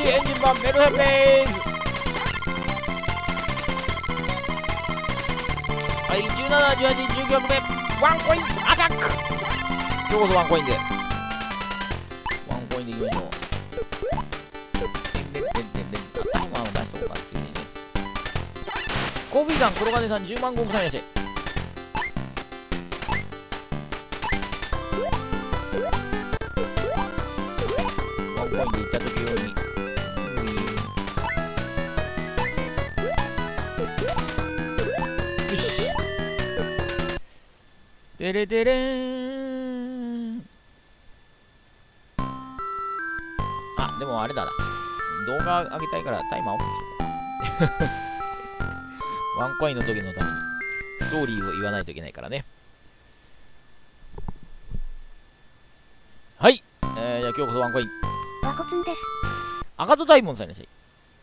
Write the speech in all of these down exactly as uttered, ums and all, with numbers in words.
エンジン版メルヘンメイズ。はい、じゅうなな、じゅうはち、じゅうきゅうめワンコインアタック。今日こそワンコインでワンコインでいきましょう。タイマーを出しとこうかっていうね。コービーさん、黒金さん、じゅうまんごくさんいらっしゃい。ワンコインでいったときように。よし。てれてれーん。あ、でもあれだな。動画上げたいからタイマーオフにしようか。ワンコインの時のためにストーリーを言わないといけないからね。はい、えー、じゃあ今日こそワンコイン。 ワコツンです。 赤戸大門さんいらっしゃい。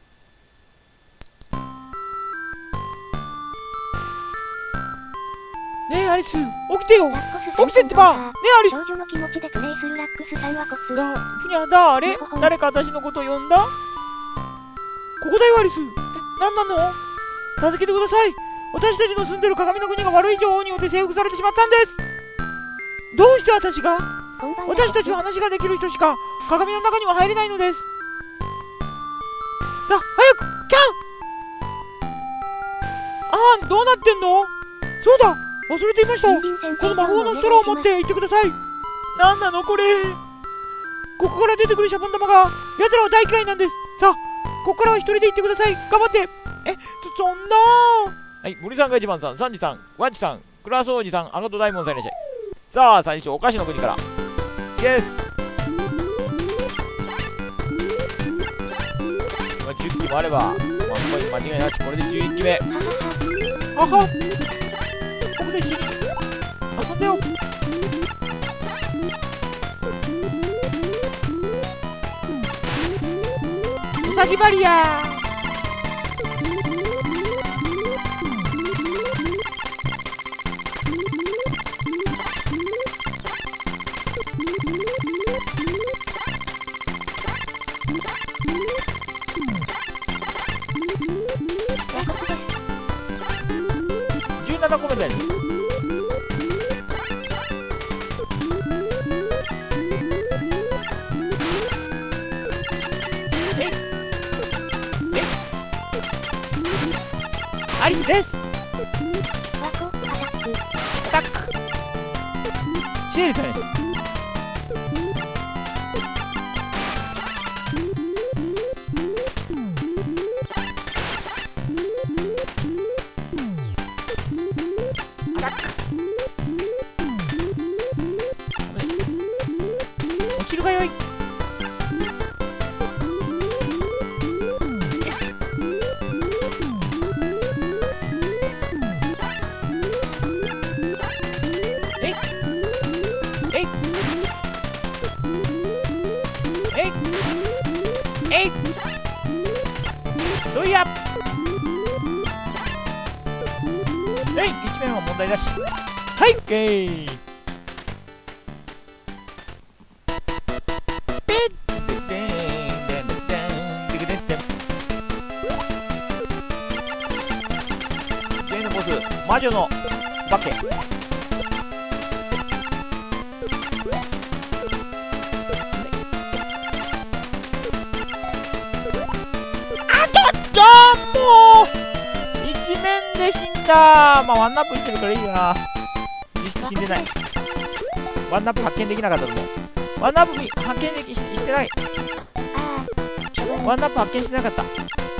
ねえアリス、起きてよ、起きてってば。ねえアリス。 少女の気持ちでプレイするラックスさんはコツ。 だ、ふにゃだ、あれ誰か私のこと呼んだ。ここだよアリス。なんなの。助けてください。私たちの住んでる鏡の国が悪い女王によって征服されてしまったんです。どうして私が。私たちは話ができる人しか鏡の中には入れないのです。さあ早くキャン。ああ、どうなってんの。そうだ、忘れていました。この魔法のストローを持って行ってください。なんなのこれ。ここから出てくるシャボン玉が奴らは大嫌いなんです。さあここからは一人で行ってください。頑張って。え、そ、そんなー。はい、森さんが一番さん、サンジさん、ワンチさん、クラスおじさん、赤戸大門さんいらっしゃい。さあ、最初、お菓子の国から。イエス。今、じゅっきもあれば、ワンコイン間違いなし。これでじゅういっきめ。はは。僕と一緒に遊んでよ。うさぎバリアー。じゅうななこめだよ。えいえいアリスです。アタック。シエリさんです。落ちるがよい。えいえいえいえいどいやえいいちめんは問題なし。はいオッケー。魔女の化け。あちょっともう一面で死んだ。まあワンナップしてるからいいな。実質死んでない。ワンナップ発見できなかったと思う。ワンナップ発見でき し, してない。ワンナップ発見してなかった。あ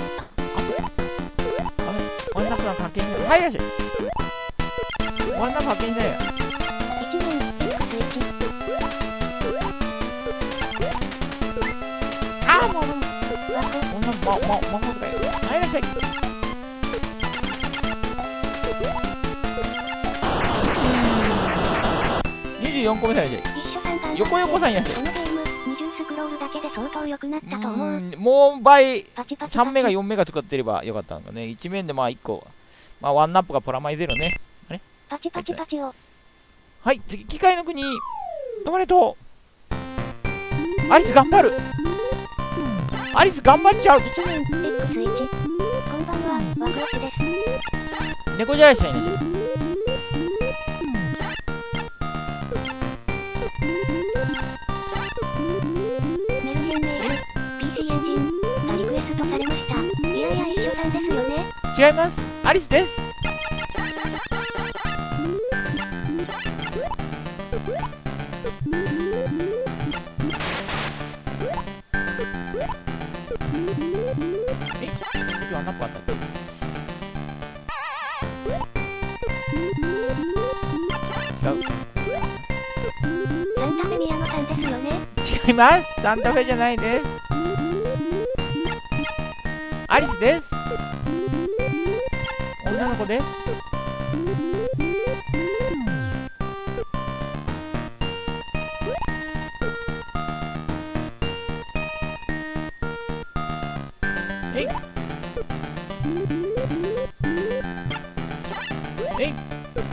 ワンナップなんか発見してない。はいいらっしゃい。ワンナップ発見してないよ。あーもうこんなまま魔法とかよ。はいいらっしゃい。にじゅうよんこめさんいらっしゃい。横横さんいらっしゃい。 このゲームにじゅうスクロールだけで相当良くなったと思う。 うもう倍さんメガよんメガ使ってればよかったのかね。いち面でまあいっこ、まあワンナップがプラマイゼロね。あれパチパチパチを。 はい、次機械の国止まれとアリス頑張る。 アリス頑張っちゃう。 イケメン エックスいち。こんばんは、ワクワクです。 猫じゃらしちゃいね。 メルヘンメール ピーシー エンジンがリクエストされました。いやいや一緒さんですよね。 違います。アリスです。え、今日は何個あったっけ？違う。 サンタフェ宮野さんですよね。 違います。サンタフェじゃないです。アリスです。女の子です。えいえい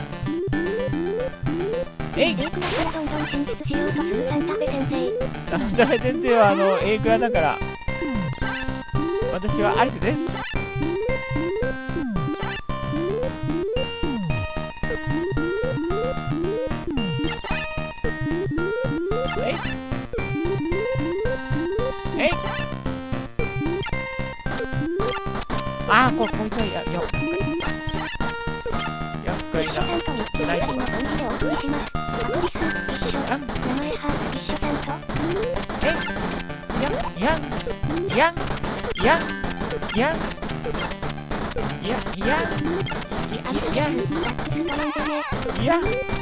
えい。 エイクラからどんどん進出しようとするサンタフェ先生。 サンタフェ先生はあの A クラだから。私はアリスです。えいえい。あー、ここいつはやややっかいな。 さんと日中二人の本気でお送りします。アトリス一緒。名前は一緒さんと。 えいやんやんやんやんやんややんアリスです。ラックス頼んでね。 やん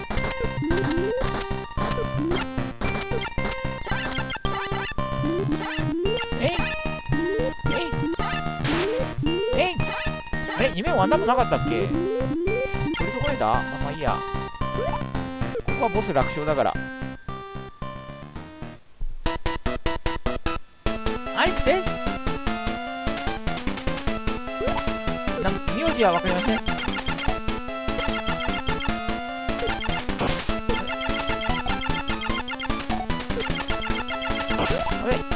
えいえいえい。あれ夢終わんなくなかったっけ？それどこにだ？あ、まあいいや。ここはボス楽勝だから。アイスです。なん名字はわかりません。あれ？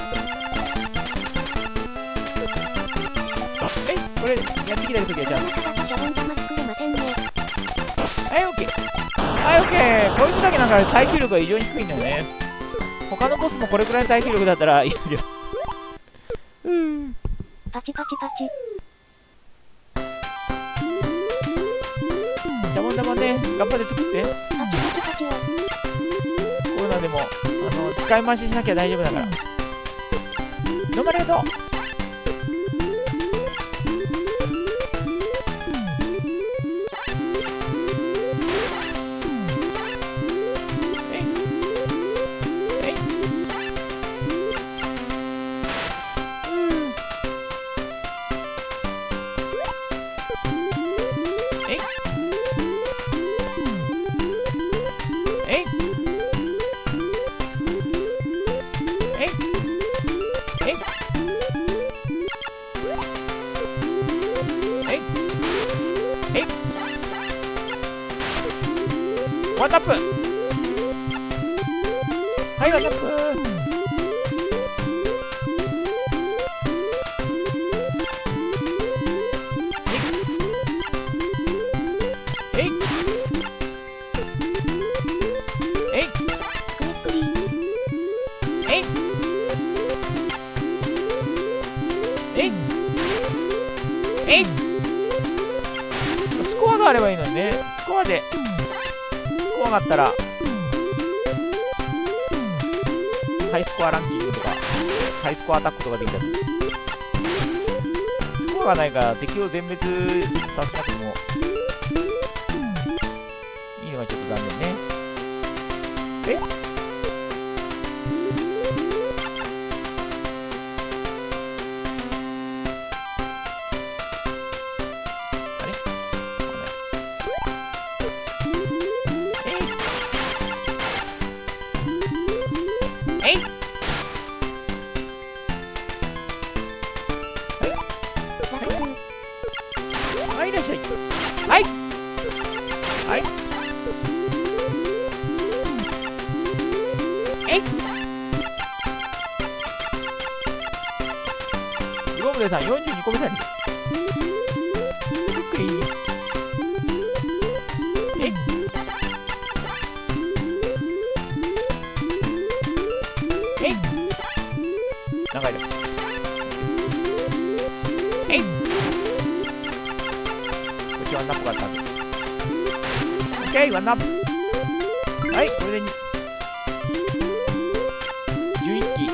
え、これやってきた時はじゃあ。 シャボン玉作れませんね。 はい、オッケー。はい、オッケー。こいつだけなんか耐久力が異常に低いんだよね。他のボスもこれくらいの耐久力だったらいいけど。うん。 パチパチパチ。 シャボン玉ね、頑張って作って。 パチパチパチは。 コロナでも、あの、使い回ししなきゃ大丈夫だから。どうもありがとう。ワンタップ。はいワンタップ。えいえいえいクリックリえいえいえい。スコアがあればいいのにね。スコアでスコアがあったらハイスコアランキングとかハイスコアアタックとかできたり、スコアがないから敵を全滅させなくてもいいのがちょっと残念ね。えはい、いらっしゃい。はいはいえいノブレさんよんじゅうにこめさんに。ゆっくり。ええなんかいる。えいこっちワンナップがあったんで。オッケー、ワンナップ。はい、これでに。じゅういっき。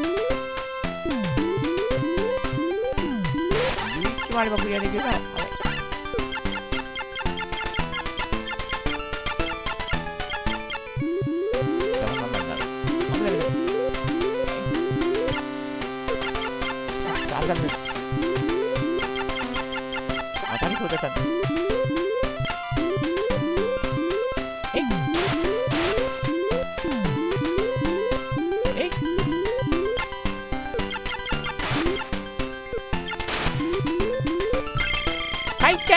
じゅういっきもあればクリアできるから。はい。じゃあ、こんなんなる。危ない危ない。あ、ダメだ。当たりそうだったんだ。えっえっ回転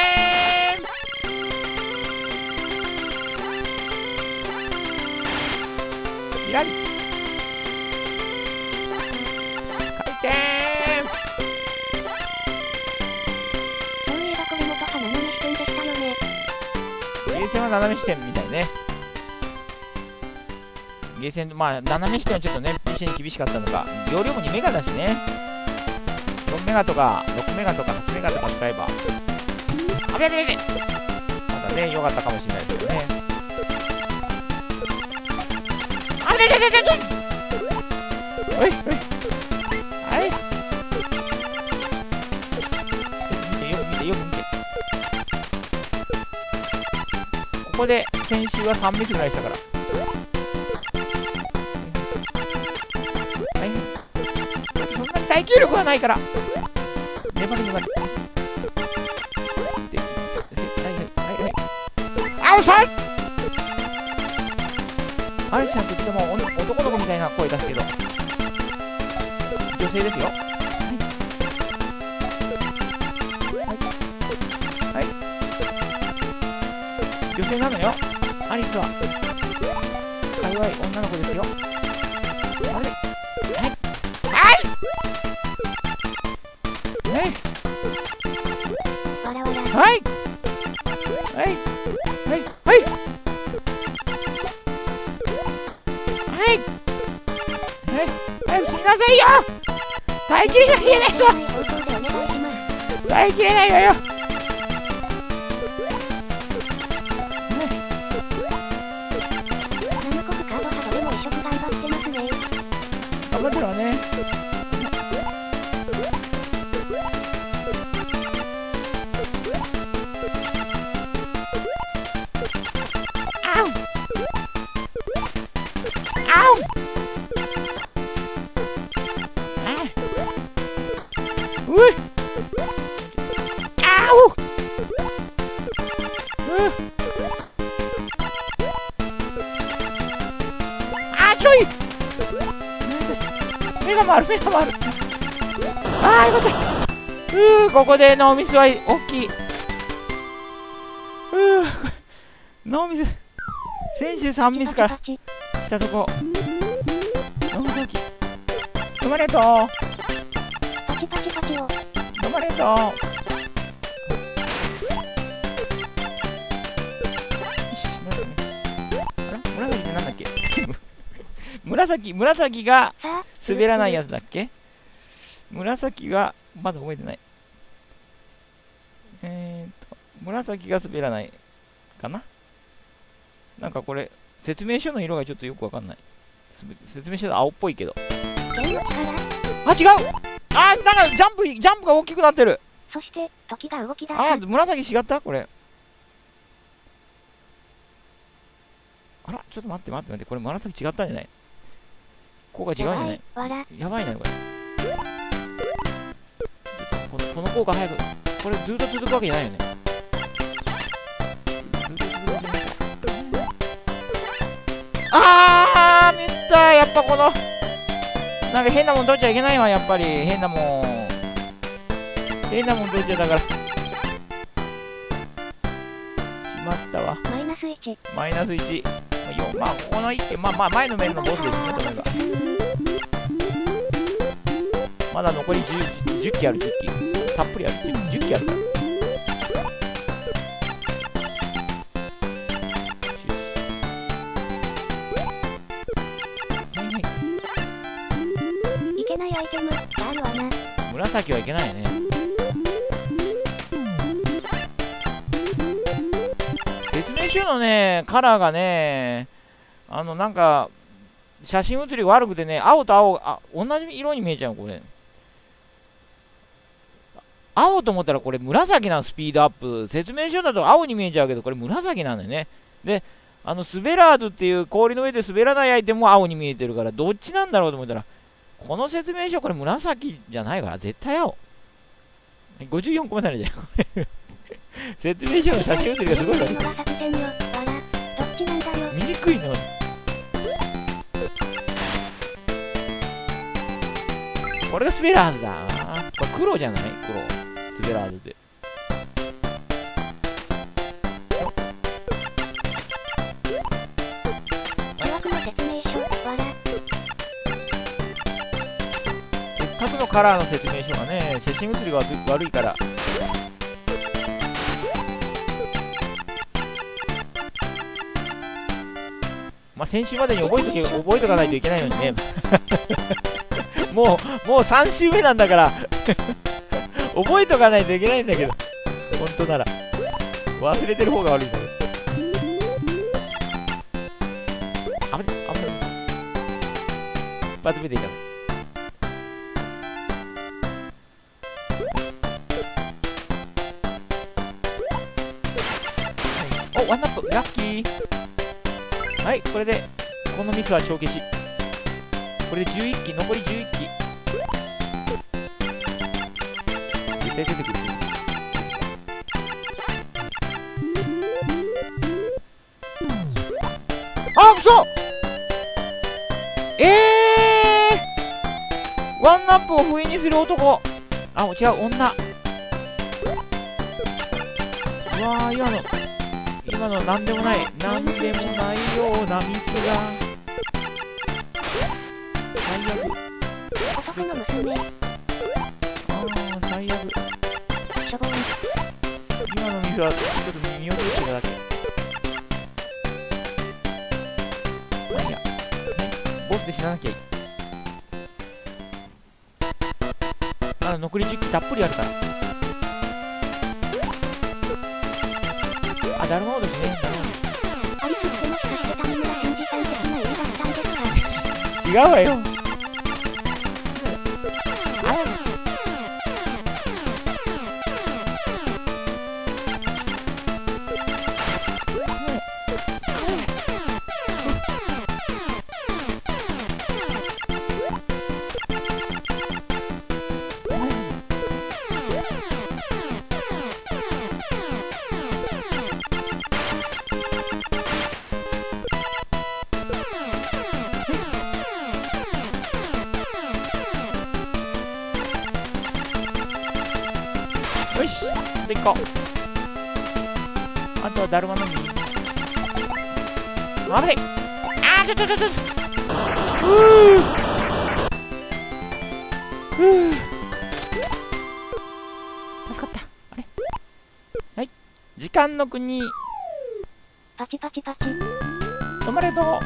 ひらり回転そういえばこれもとか斜め視点でしたよね。 ゲーセンは斜め視点みたいね。ゲーセン、まあ斜め視点はちょっとね ピーシー に厳しかったのか、容量もにメガだしね。よんメガとかろくメガとかはちメガとか使えばあべあべあべまだね良かったかもしれないですけどね。あべあべあべあべおいおいはい見てよく見てよく見て。ここで先週はさんミスぐらいしたから。はいそんなに耐久力はないから粘り粘り。ではいはいはいあ、遅い。アリスさんといっても男の子みたいな声出すけど女性ですよ。はいはいはい女性なのよアリスは。か弱い女の子ですよ。あれはいはいわらわら。 はいはいはいはいはいはいはい死になさいよ。耐えきれないよね放送でお願いします。 耐えきれないわよ。 ナムコブカードサドでも移植頑張ってますね。 頑張ってるわね。あうあうういあううあちょい目が回る目が回る。ああよかった。うーここでノーミスは大きい。うーノーミス先週さんミスから来たとこノーミス大きい。止まれとパチパチパチを。 止まれとよしあら紫ってなんだっけ紫紫がさあ滑らないやつだっけ。紫がまだ覚えてない。えーっと紫が滑らないかな。なんかこれ説明書の色がちょっとよくわかんない。説明書で青っぽいけど。 ゲームからあ違う。あーなんかジャンプジャンプが大きくなってる。 そして時が動き出す。 あー紫違ったこれ。あらちょっと待って待って待ってこれ紫違ったんじゃない。効果違うんじゃない。 わら。 やばいなこれ。このこの効果早くこれずっと続くわけじゃないよね。ずっと続くわけじゃない。あーめったいやっぱこのなんか変なもん取っちゃいけないわ。やっぱり変なもん変なもん取っちゃだからしまったわ。 マイナスいち。 マイナスいち。まあこのいってまあまあ前の面のボスですね。これがまだ残り 10, 10機ある、じゅっき。たっぷりある、じゅっきあるから。 いけないアイテムがあるわな。 紫はいけないよね。説明書のね、カラーがね、あの、なんか、写真写りが悪くてね、青と青、あ、同じ色に見えちゃう、これ。青と思ったらこれ紫なの、スピードアップ。説明書だと青に見えちゃうけど、これ紫なんだよね。で、あの、スベラードっていう氷の上で滑らないアイテムも青に見えてるから、どっちなんだろうと思ったら、この説明書、これ紫じゃないから、絶対青。ごじゅうよんこまであるじゃん。説明書の写真写りがすごいから。見にくいの。これがスベラーズだ。これ黒じゃない？黒。スベラーズで。せっかくのカラーの説明書がね、写真写りが悪いから。まあ、先週までに覚えとけ、覚えとかないといけないのにね。もう、もうさん週目なんだから。覚えとかないといけないんだけど。本当なら。忘れてる方が悪いんだけど。あぶね、あぶね。一発目でいいから。はい、お、ワンナップ、ラッキー。はい、これで、このミスは帳消し。これでじゅういっき、残りじゅういっき。絶対出てくる。あ、くそえーワンナップを不意にする男。あ、違う、女。うわー、今の、今のなんでもない、なんでもないようなミスが。最悪。 男の娘。 ああ、最悪。 しょぼん。 今のミスはちょっと見落としてただけ。まあいいや。ボスで死ななきゃいい。まだ残りじゅっきたっぷりあるから。あ、だるま落としね。 アリスってもしかして谷村新司さん的な映画だったんですか？ 違うわよ。よし、で行こう。あとはだるまのみ。あぶね。あー、ちょちょちょちょ。ふぅ。ふぅ。助かった。あれ。はい。時間の国。 パチパチパチ。 止まれと。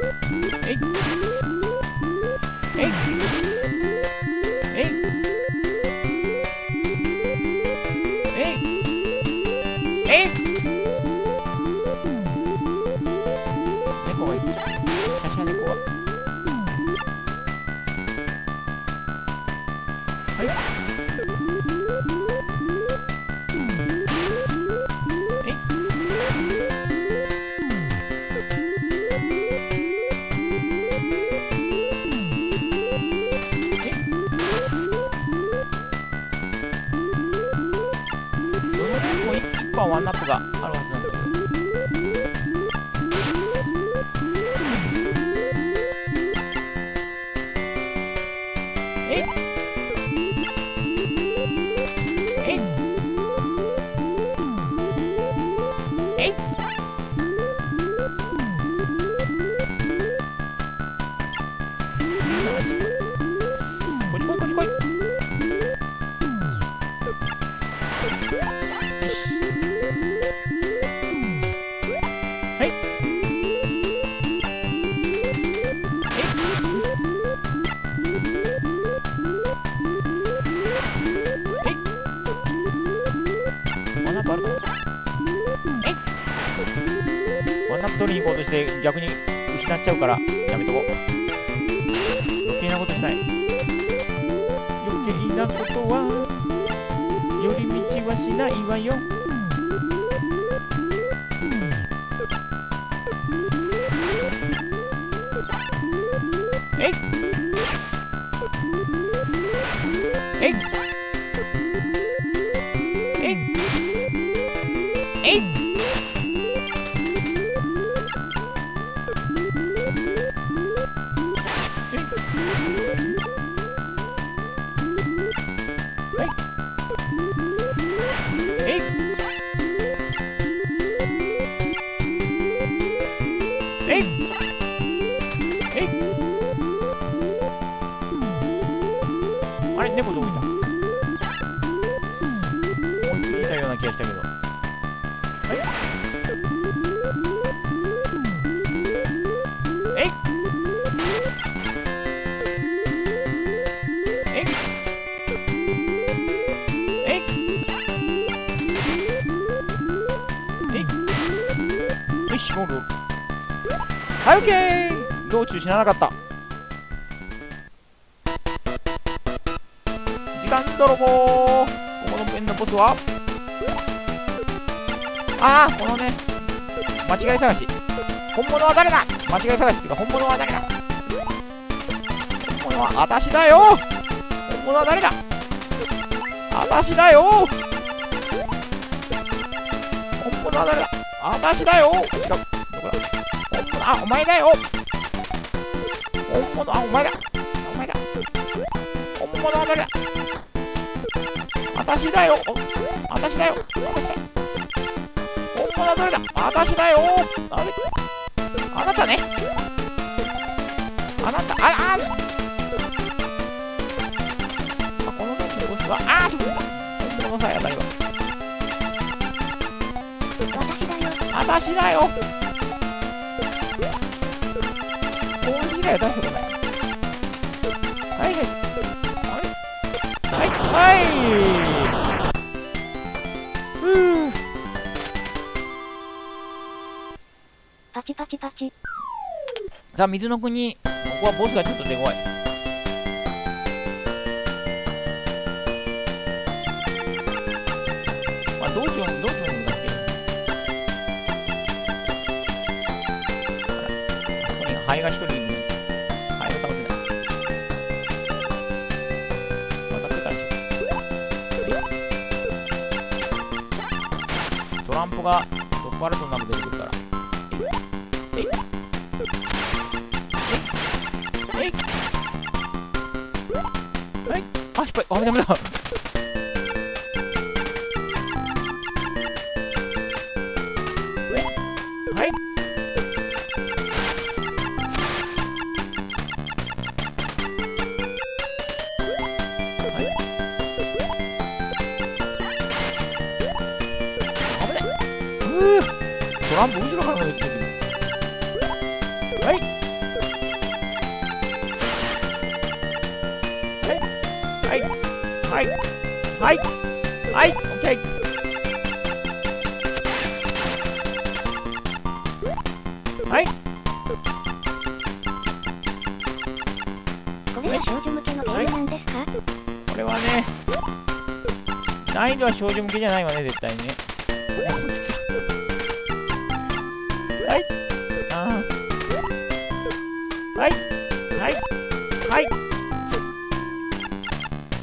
えいあるはずなんだけど。えいえいえいこいこいこいこい。よし。はい。えい。えい。ワンナップあるかな。えい。ワンナップ取りに行こうとして逆に失っちゃうからやめとこう。余計なことしない。余計なことは寄り道はしないわよ。えいえいえいえい。えいえい。あれ、猫どこいた？思いっきりいたような気がしたけど。はい。えいえいえいえい。よし、ゴール。はい、オッケー。道中死ななかった。時間泥棒。ここのペンのボスはああ、このね、間違い探し。本物は誰だ。間違い探しっていうか、本物は誰だ。本物は私だよ。本物は誰だ。私だよ。本物は誰だ。私だよ。違う。どこだ。本物、あ、お前だよ。本物、あ、お前だ。お前だ。本物は誰だ。私だよ。私だよ。私だよ。本物は誰だ。私だよ。あれ、あなたね。あなた、あ、あ、あ、このね、ボスは、あー、ちょっと、本物さえ当たりは。私だよ。攻撃だよ、大したことない。はいはい。はいはいはい。ふぅ。 パチパチパチ。 さあ、水の国。ここはボスがちょっと手強い。まあ、道中も、道中もだっけ。ここにハエが一人いるのに。ハエを倒せない。渡ってからしよう。トランプがトップアルトの中で出てくるから。えい。えい。えい。はい。あ、失敗。あ、ダメだ。はい。トランプ後ろからも言ってるけど。はいはいはいはいはいオッケー。はい。 これは少女向けのゲームなんですか？ これはね、難易度は少女向けじゃないわね、絶対にね。はい。あー。はい。はい。はい。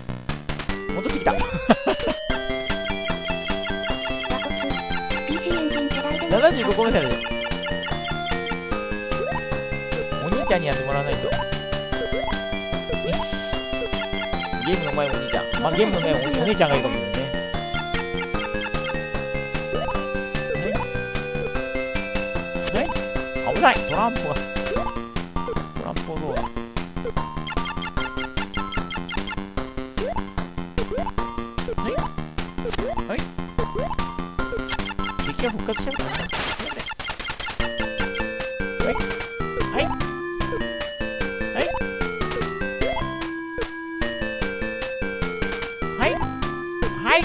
戻ってきた。 打骨。ピーシー エンジン。 ななじゅうごこめされる。お兄ちゃんにやってもらわないと。よし。ゲームの前お兄ちゃん。まあ、ゲームの前お姉ちゃんがいいかもしれないね。ねね危ないトランプが。トランプをどうだ。はいはい敵が復活しちゃうからね。はいはいはいはいはい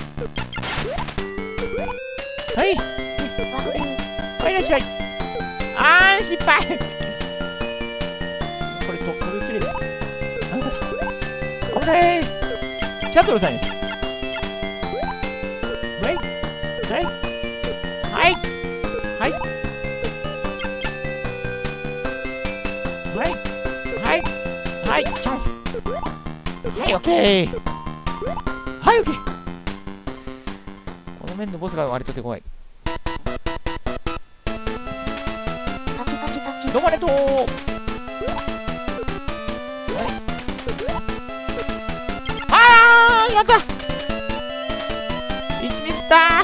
はいはいいらっしゃい。あー失敗これとこれきれいだ。あよかった危ない。シャトルさんです。はいはいはいはいはいはいはいチャンス。はいオッケーはいオッケー。この面のボスが割と手強い。どうもありがとう。あーやったいちミスったー。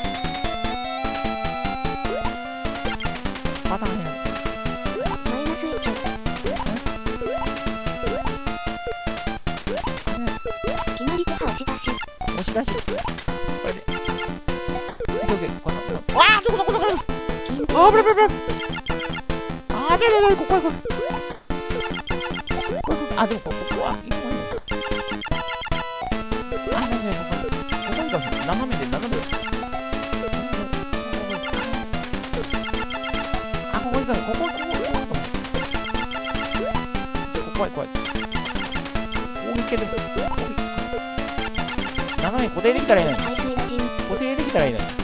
パターンねマイナスいち。決まり手は押し出し。 押し出しこれでオッケーオッケーこのわーどこどこどこどこあーブラブラブラあーでででここここあでもここは一本あででここここにか斜めで斜めであここにかここここここ怖い怖い攻撃系でも斜め固定できたらいいのに固定できたらいいのによ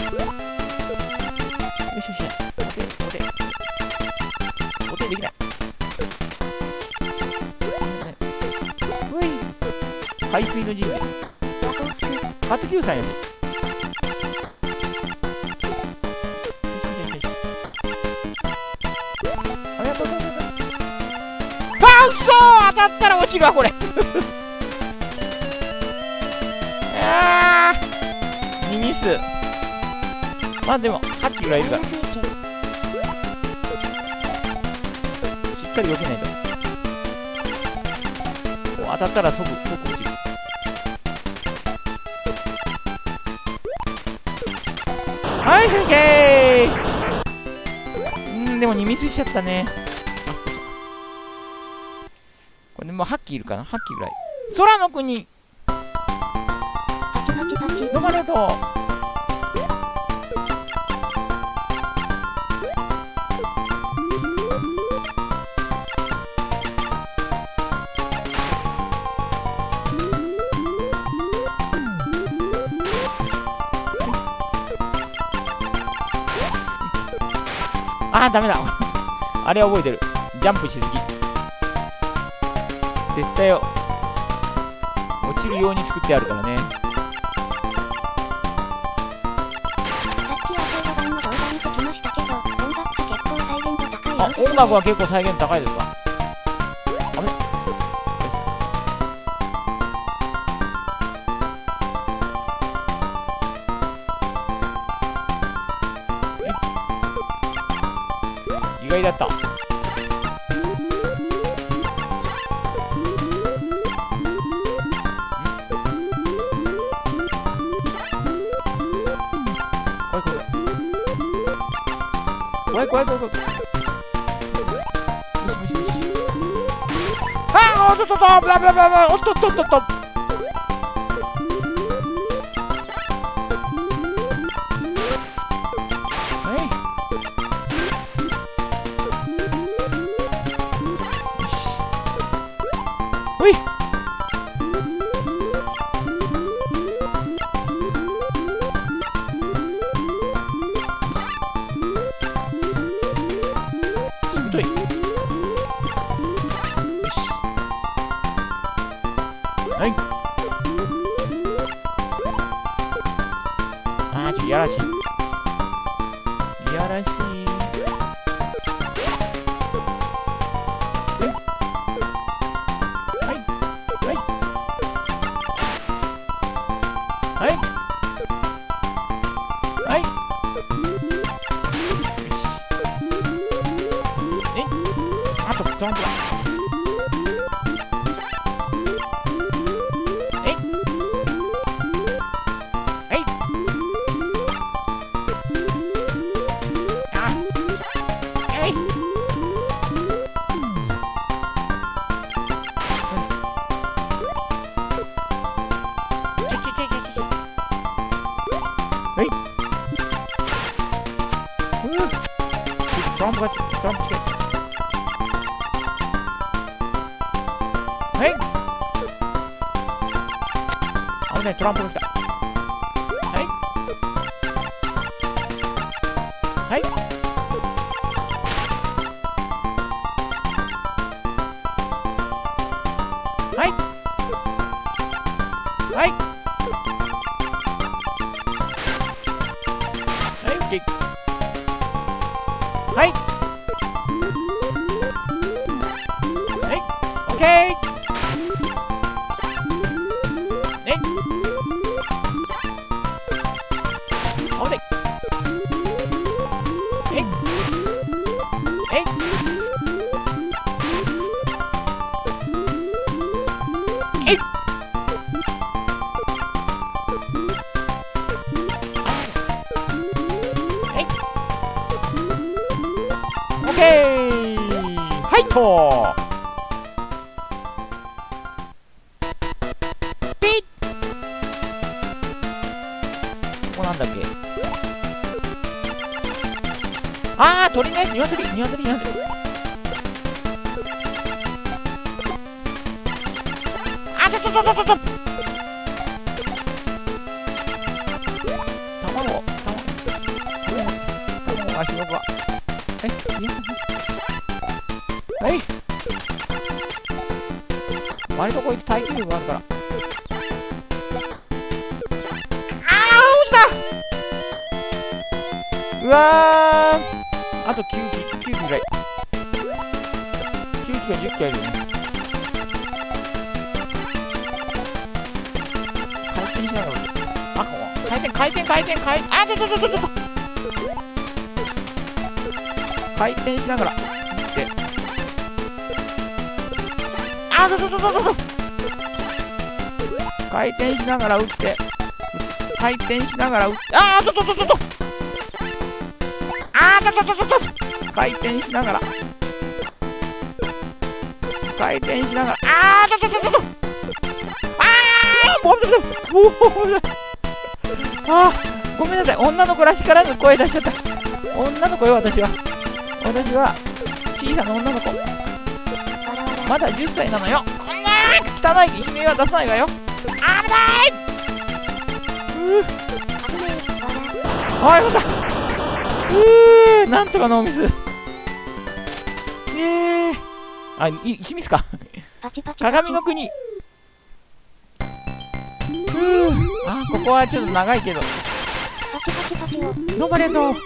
しよし固定固定固定できない。ほい海水の陣で初級さんやで。ありがとうございます。あーうそー当たったら落ちるわこれあーにミス。まあでもはっきぐらいいるからしっかり避けないと。こう当たったら即即落ちる。はいオッケー。うんでもにミスしちゃったね。これでもうはっきいるかなはっきぐらい。空の国どうもありがとう。あーダメだあれは覚えてる。ジャンプしすぎ絶対よ落ちるように作ってあるからね。 さっきは動画の動画見てきましたけど、音楽が結構再現度高い。 あ音楽は結構再現高いですか。あれ意外だった。怖い怖い怖い怖い怖い怖い。よしよしよし。あーおっとっとっとブラブラブラブラおっとっとっとっと。ほいしぶとい。よしはいらしい。はいはいはいはい。え、あとトランプだ。えいえい。あえい。ちょちょちょちょちょ。はい。うん。トランプがトランプつけ。はい。危ない、トランプが来た。はい。はい。はい。はい。はい、オッケー。はい。はい、オッケー。えい。おでい。えい。えい。えい。オッケー。はいとピッ。ここなんだっけ。あー、鳥ね。ニワトリニワトリニワトリ。あ、ちょちょちょちょちょちょ。卵卵卵が広が。え、はい。割とこういう耐久力があるから。あー、落ちた。うわー、あときゅうききゅうきぐらい。きゅうきがじゅっきあるよね。回転しながら。あ、ここ回転回転回転回転。あ、ちょちょちょちょちょ。回転しながら。で、あ、ちょちょちょちょちょ。回転しながら打って。回転しながら打って。あー、ちょちょちょちょちょ。あー、ちょちょちょちょちょ。回転しながら。回転しながら。あー、ちょちょちょちょちょ。あー、もう、もう、あー、ごめんなさい。女の子らしからぬ声出しちゃった。女の子よ、私は。私は小さな女の子。まだじゅっさいなのよ。こんな汚い悲鳴は出さないわよ。危ない。うー、あー、よかった。うー、なんとかノーミス。えー、あ、い石ミスか。鏡の国。うー、あ、ここはちょっと長いけど。どうもありがとう。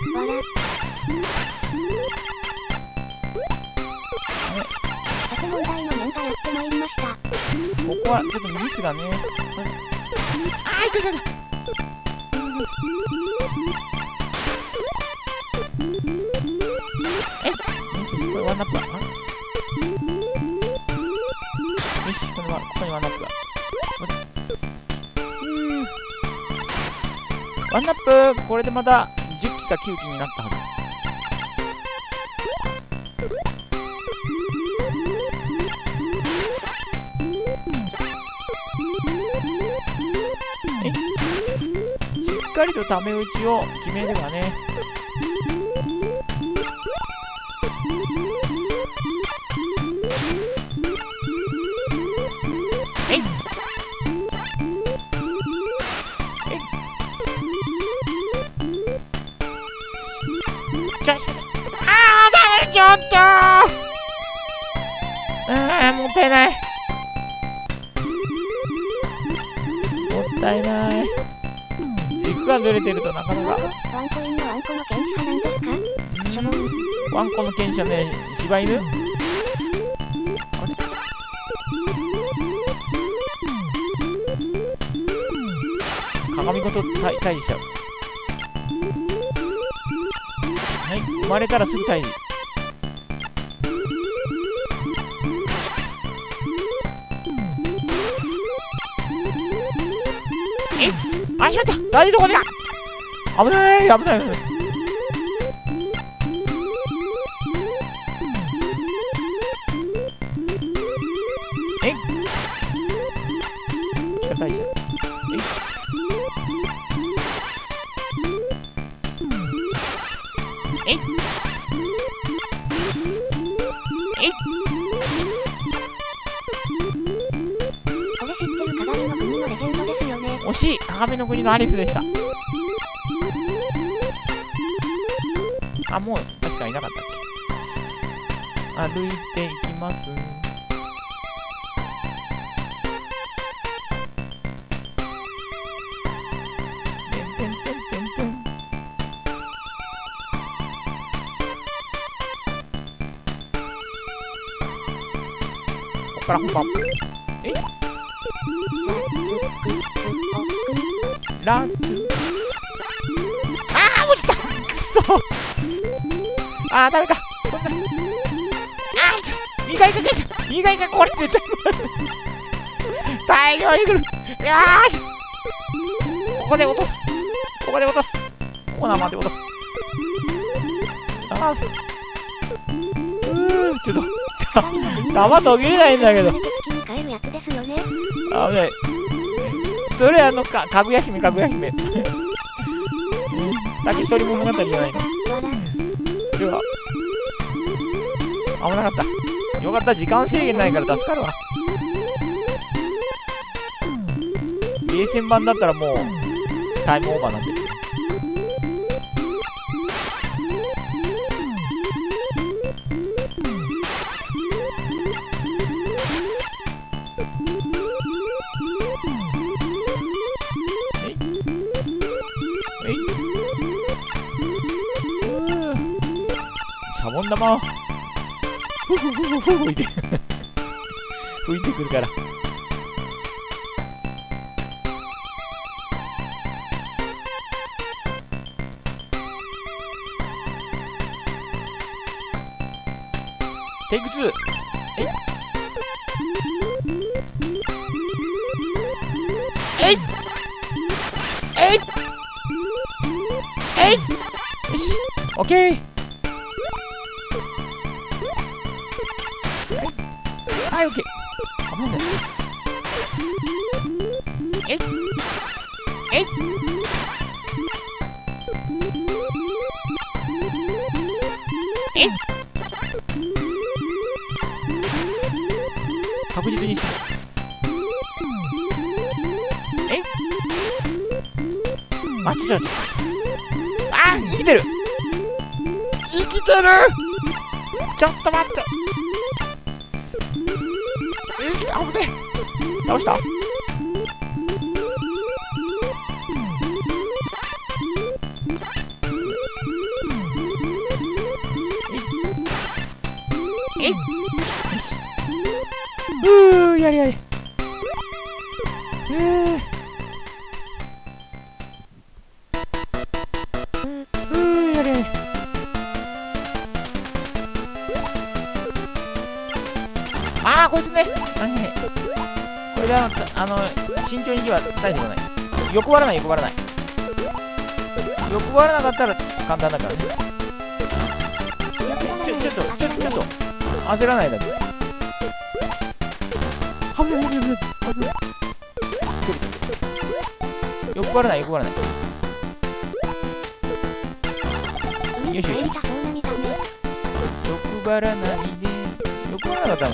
ここはちょっとミスがね。あー、いたいたいた。え、これワンナップだ。よし、これはここにワンナップだ。ワンナップ、これでまたじゅっきかきゅうきになったはず。え、しっかりとため打ちを決めればね。えい。ちょ、あー、ダメ、ちょっとー。あー、もったいない。もったいない。軸がずれてるとなかなか。 ワンコインのワンコの剣士派なんですか？ ワンコの犬種はね、柴犬。あれ、鏡ごと退退治しちゃう。はい、生まれたらすぐ退治。えっ、あ、しまった、大事どこでだ。危ない危ない危ない。えっ、仕方ないじゃん。えっ、えっ、えっ、 これ知ってる鏡の国のレジェンドですよね。 惜しい、鏡の国のアリスでした。あ、もう確かにいなかったっけ。歩いていきます。てんてんてんてんてん。こっから本番。え、ランチ。あー、落ちた。くそ。あー、ダメか。こんな。あー、ちょ、意外かけた。意外かこれ出ちゃう。大量に来る。いやー、ここで落とす。ここで落とす。ここ生で落とす。あー、うー、ちょっと。弾途切れないんだけど。 帰るやつですよね。 あぶない。それあのか、かぐや姫、かぐや姫。先取り物語じゃないの。それは。危なかった。よかった、時間制限ないから助かるわ。ゲーセン版だったらもう、タイムオーバーなんてる。シャボン玉をふふふふふ吹いて吹いてくるから。テイクツー。えいえいえいえい、よし、オッケー。はい、オッケー。あ、なんだよ。えいえいえい、確実にして。えい、あ、ちょっと待って。あー、生きてる生きてる。ちょっと待って。えー、あぶねえ。倒した。えいえい、うー、やりやり。えー、うー、やりやり。あー、こいつね。はい、これであの、あの、慎重にいけば大丈夫ない。欲張らない、欲張らない。欲張らなかったら簡単だからね。ちょ、ちょっと、ちょ、ちょっと、焦らないだけ。はぶね、はぶね、はぶね。欲張らない、欲張らない。よしよし。欲張らないで。欲張らなかったの。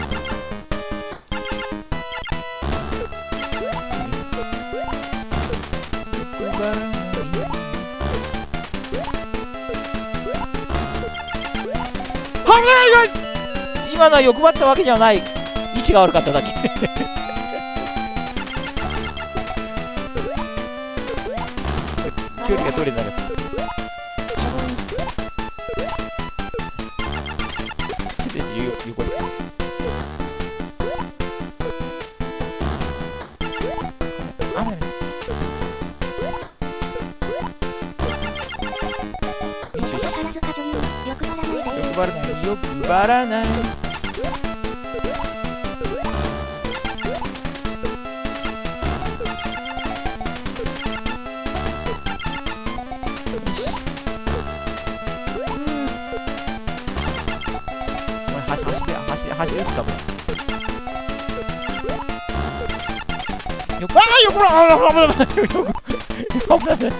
はぶない。今のは欲張ったわけじゃない。位置が悪かっただけ。距離が取れてなかった。 欲張らない欲張らない。走って走って走るかも。よくああよくああ危ない危ないよく危ない危ない。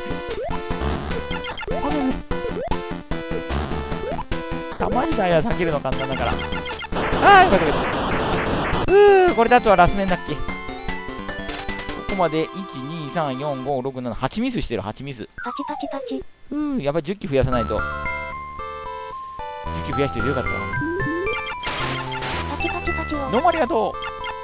たまにだよ避けるの簡単だから。ああよかったよかった。うーこれだとはラス面だっけ。ここまでいちにさんよんごろくななはちミスしてる。はちミス。 パチパチパチ。 うーやっぱりじゅっき増やさないと。じゅっき増やしてるよかったわ。 パチパチパチを。 どうもありがとう。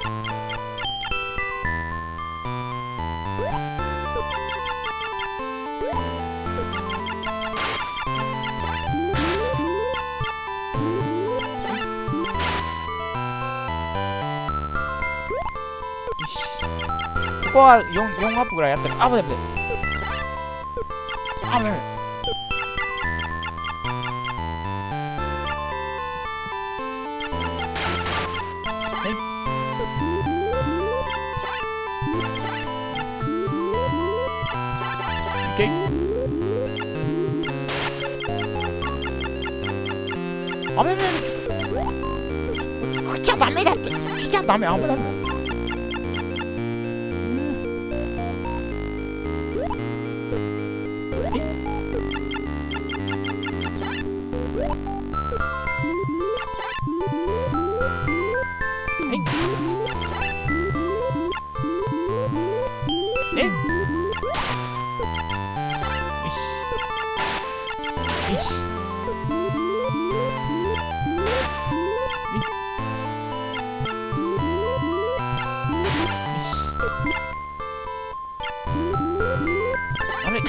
ここは よん, よんアップぐらいやったら、あ、危ない危ない。あ、危ない。はい。オッケー。あ、危ない危ない。食っちゃダメだって。来ちゃダメ、危ない危ない。えよしよしあれ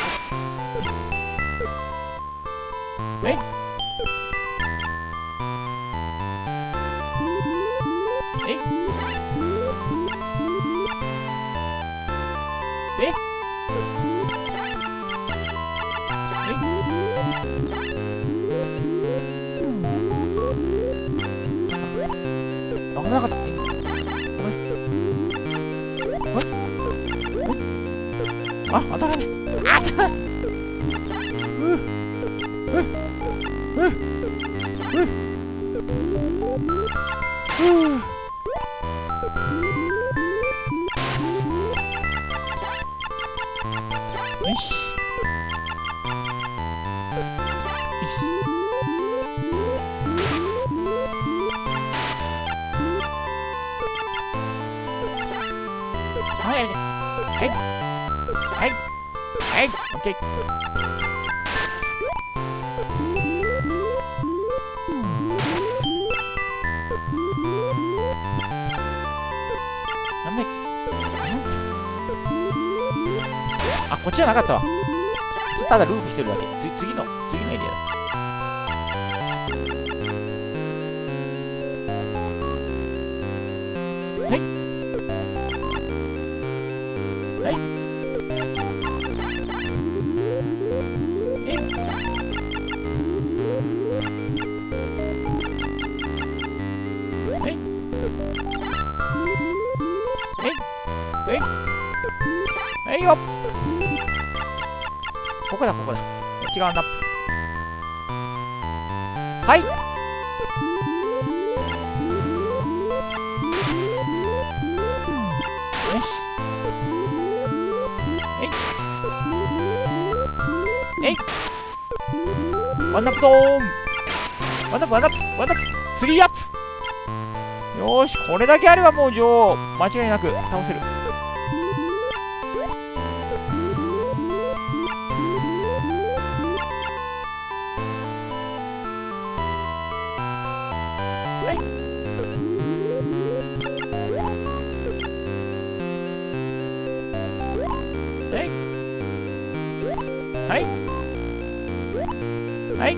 えええ危なかった。あ、当たらねえ。あ、当たらねえ。ううううううよし。はいはいはいはいオッケー。なんであ、こっちじゃなかったわ。ただループしてるだけ。つ次の次のエリアだ。はいはいえはいはいはいよ。ここだここだ。違うんだ。はい。よし。えい。えい。ワンアップドーン。ワンアップワンアップワンアップ。スリーアップ。よーし、これだけあればもう女王間違いなく倒せる。はいはい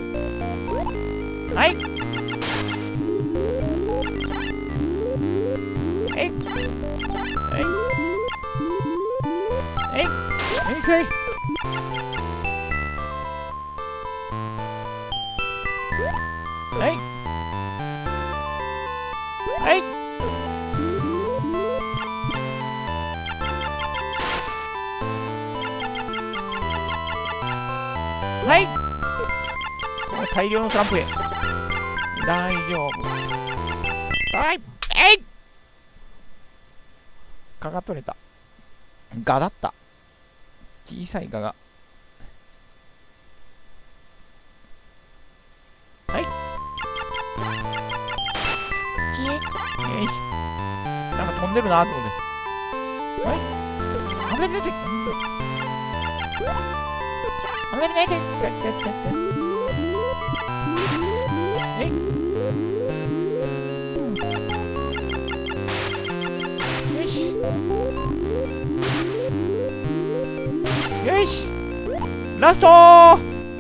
はいえいえいえいえいえい大量のトランプへ。大丈夫。はい、えい。蚊が取れた。ガだった。小さい蚊が。はい。 消え。 よし。なんか飛んでるなと思って。はい。危ない危ない危ない。危ない危ない危ない。えい。よし。よし。ラストー。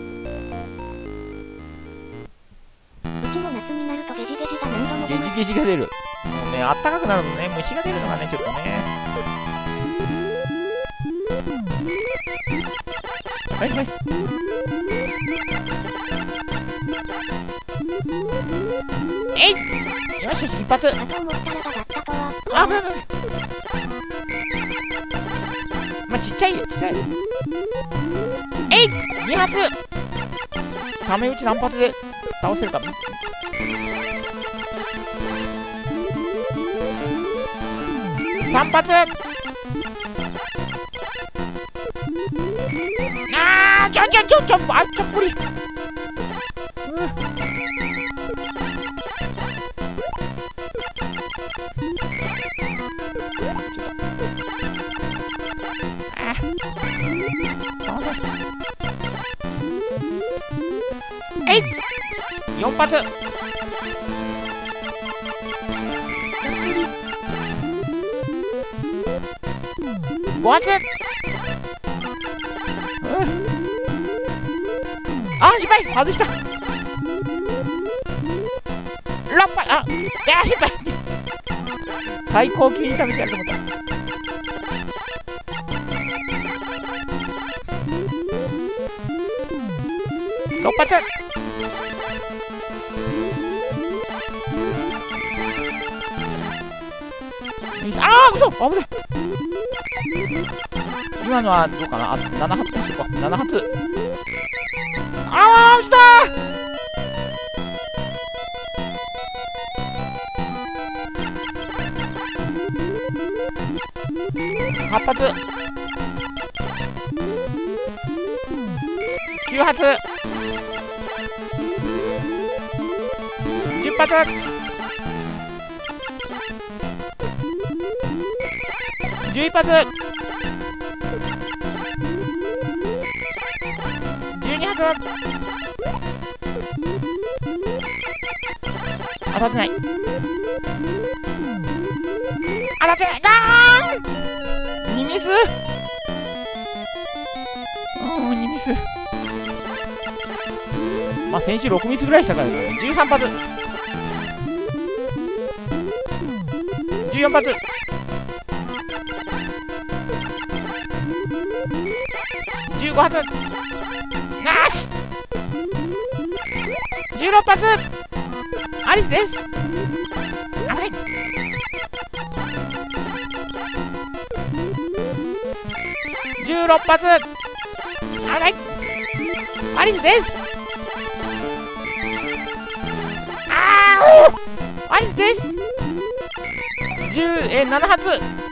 うちも夏になるとゲジゲジが何度も出ます。 ゲジゲジが出る。もうね、あったかくなるとね、虫が出るのがね、ちょっとね。はいはい。えい。よしよし、一発。 かと思ったらがだったとは。 あ、危ない危ない。まあ、ちっちゃいよ、ちっちゃいよ。えい。に発。ため打ち何発で倒せるか。さん発。あー、ちょちょちょちょ、あ、ちょっぷり。うん。あ、えい。よん発。ご発。うん。あー、失敗。外した。ろっぱい。あ、いやー、失敗。最高級に食べてやると思った。ろっ発。あー、うそ、危ない。今のはどうかな。あ、なな発にしようか。なな発。あー、落ちたー。はち発。きゅう発。じゅっ発。じゅういち発。じゅうに発。当たってない。当たってない。あー、にミス。うん、にミス。まあ先週ろくミスぐらいしたからね。じゅうさん発。じゅうよん発。じゅうご発。なし。じゅうろく発。アリスです。あれ。じゅうろく発。あれ。アリスです。あー、アリスです。じゅう、えー、なな発。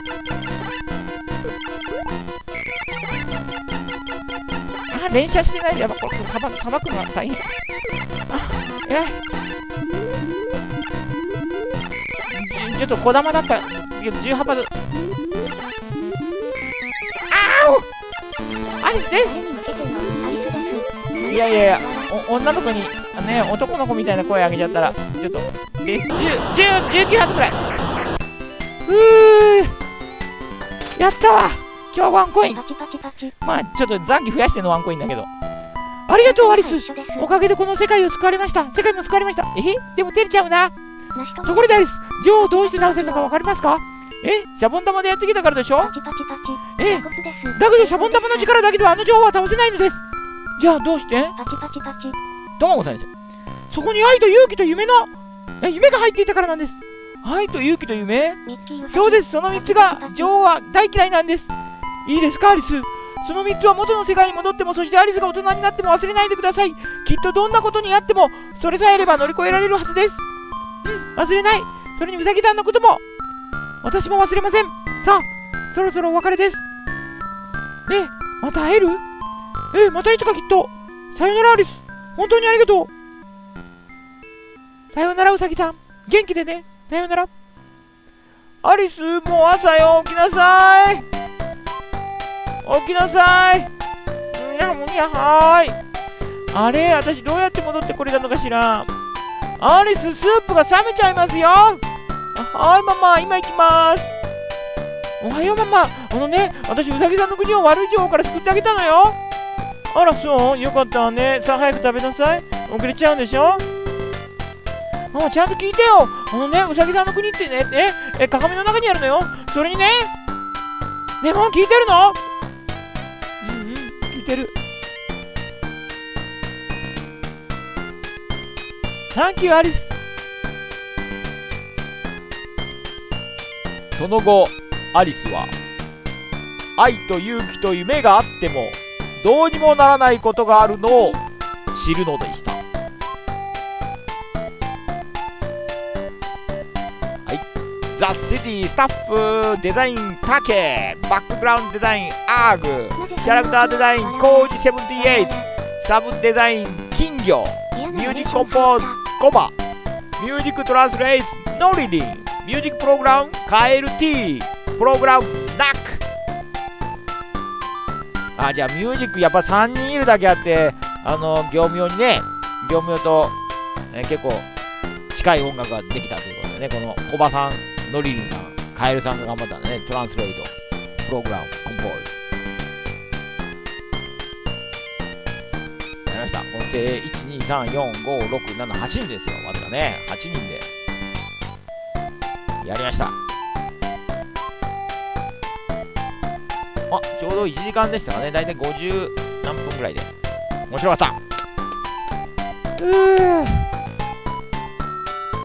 あ、連射してないで、やっぱこれさばさばくのは大変。あ、えらい。ちょっと小玉だった。じゅうはち発。あー、アリスです。いやいやいや、お女の子にね、男の子みたいな声上げちゃったらちょっとで、じゅう、じゅう、じゅうきゅう発くらい。ふー、やったわ。今日ワンコイン。まあちょっと残機増やしてのワンコインだけど、ありがとうアリス。おかげでこの世界を救われました。世界も救われました。え、でも照れちゃうな。ところでアリス、ジョーをどうして倒せるのか分かりますか？え、シャボン玉でやってきたからでしょ？え、だけどシャボン玉の力だけではあのジョーは倒せないのです。じゃあどうして？ともこさんですよ。そこに愛と勇気と夢のえ夢が入っていたからなんです。愛と勇気と夢？そうです。そのみっつが女王は大嫌いなんです。いいですかアリス、 そのみっつは元の世界に戻っても、そしてアリスが大人になっても忘れないでください。きっとどんなことにあってもそれさえあれば乗り越えられるはずです。うん、忘れない。それにウサギさんのことも私も忘れません。さあ、そろそろお別れです。ねえ、また会える？ええ、またいつかきっと。さよならアリス、本当にありがとう。さよならウサギさん、元気でね。さよなら。アリス、もう朝よ、起きなさい。起きなさい。うんやもんやはーい。あれ、私どうやって戻ってこれたのかしら。アリス、スープが冷めちゃいますよ。はーいママ、今行きます。おはようママ。あのね、私ウサギさんの国を悪い情報から救ってあげたのよ。あら、そう、よかったわね。さあ早く食べなさい。遅れちゃうんでしょ。ママ、ちゃんと聞いてよ。あのね、ウサギさんの国ってね、ねえ鏡の中にあるのよ。それにね、ね、ママ聞いてるの？うんうん、聞いてる。サンキューアリス。 その後、アリスは愛と勇気と夢があってもどうにもならないことがあるのを知るのでした。はい、ザ・シティスタッフデザインタケ、バックグラウンドデザインアーグ、キャラクターデザインコージセブンティエイト、サブデザイン金魚、ミュージックコンポーズコバ、ミュージックトランスレイスノリリン、ミュージックプログラムカエル T、 プログラムナック。あ、じゃあミュージックやっぱさんにんいるだけあって、あの業務用にね、業務用と、えー、結構近い音楽ができたということでね、このコバさん、ノリリンさん、カエルさんが頑張ったんでね、トランスレイト、プログラム、コンポーズ。やりました。音声いち、に、さん、よん、ご、ろく、なな、はちにんですよ。まずはね、はちにんで。やりました。あ、ちょうどいちじかんでしたかね。だいたいごじゅうなんぷんぐらいで。面白かった。 うー